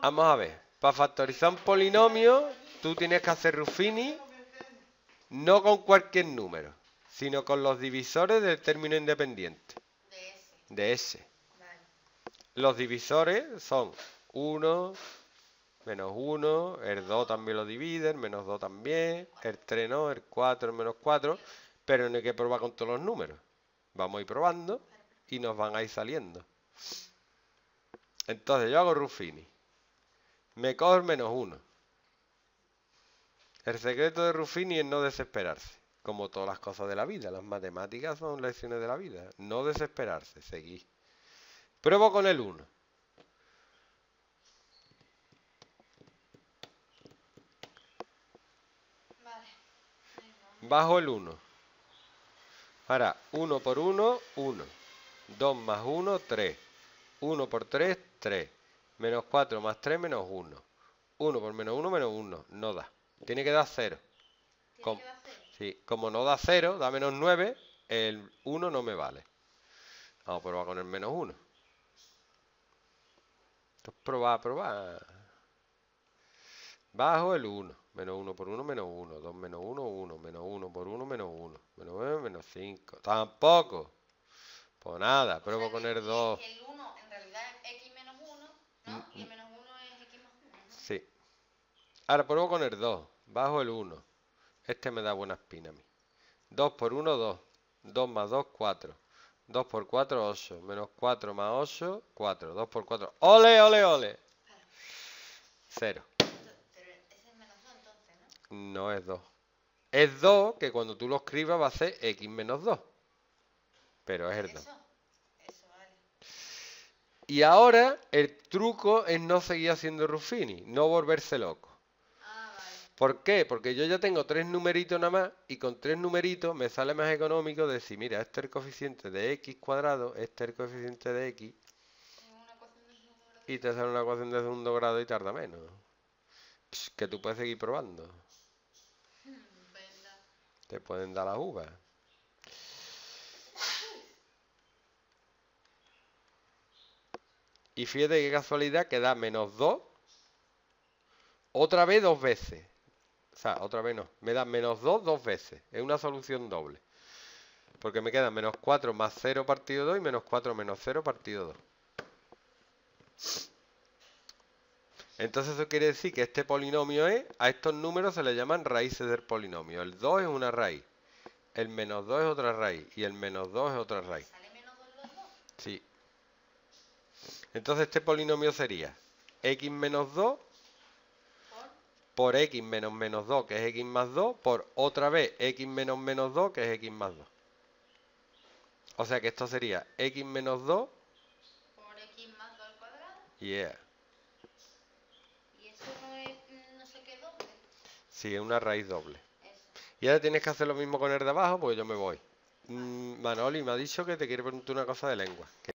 Vamos a ver. Para factorizar un polinomio, tú tienes que hacer Ruffini no con cualquier número, sino con los divisores del término independiente. De S. Vale. Los divisores son 1, menos 1, el 2 también lo divide, el menos 2 también, el 3 no, el 4, el menos 4, pero no hay que probar con todos los números. Vamos a ir probando y nos van a ir saliendo. Entonces yo hago Ruffini. Me cojo el menos 1. El secreto de Ruffini es no desesperarse, como todas las cosas de la vida. Las matemáticas son lecciones de la vida. No desesperarse, seguir. Pruebo con el 1. Vale. Bajo el 1. Ahora, 1 por 1, 1. 2 más 1, 3. 1 por 3, 3. Menos 4 más 3, menos 1. 1 por menos 1, menos 1. No da. Tiene que dar 0. ¿Tiene que dar 0? Sí, como no da 0, da menos 9, el 1 no me vale. Vamos a probar con el menos 1. Esto es probar. Bajo el 1. Menos 1 por 1, menos 1. 2 menos 1, 1. Menos 1 por 1, menos 1. Menos 9, menos 5. Tampoco. Pues nada, pruebo con el 2. El 1 en realidad es x menos 1, ¿no? Y el menos 1 es x más 1, ¿no? Sí. Ahora pruebo con el 2. Bajo el 1. Este me da buena espina a mí. 2 por 1, 2. 2 más 2, 4. 2 por 4, 8. Menos 4 más 8, 4. 2 por 4. ¡Ole, ole, ole! 0. Pero ese es menos 2 entonces, ¿no? No es 2. Es 2 que cuando tú lo escribas va a ser x menos 2. Pero es el 2. Eso vale. Y ahora el truco es no seguir haciendo Ruffini, no volverse loco. Ah, vale. ¿Por qué? Porque yo ya tengo 3 numeritos nada más y con 3 numeritos me sale más económico decir, mira, este es el coeficiente de x cuadrado, este es el coeficiente de x y te sale una ecuación de segundo grado y tarda menos. Que tú puedes seguir probando. Te pueden dar las uvas. Y fíjate qué casualidad que da menos 2 otra vez 2 veces. O sea, otra vez no. Me da menos 2 2 veces. Es una solución doble. Porque me queda menos 4 más 0 partido 2 y menos 4 menos 0 partido 2. Entonces eso quiere decir que este polinomio es, a estos números se le llaman raíces del polinomio. El 2 es una raíz, el menos 2 es otra raíz y el menos 2 es otra raíz. ¿Sale menos 2 los dos? Sí. Entonces este polinomio sería x menos 2 por x menos menos 2, que es x más 2, por otra vez x menos menos 2, que es x más 2. O sea que esto sería x menos 2 por x más 2 al cuadrado. Yeah. ¿Y eso no es no sé qué doble? Sí, es una raíz doble. Eso. Y ahora tienes que hacer lo mismo con el de abajo, porque yo me voy. Manoli me ha dicho que te quiere preguntar una cosa de lengua.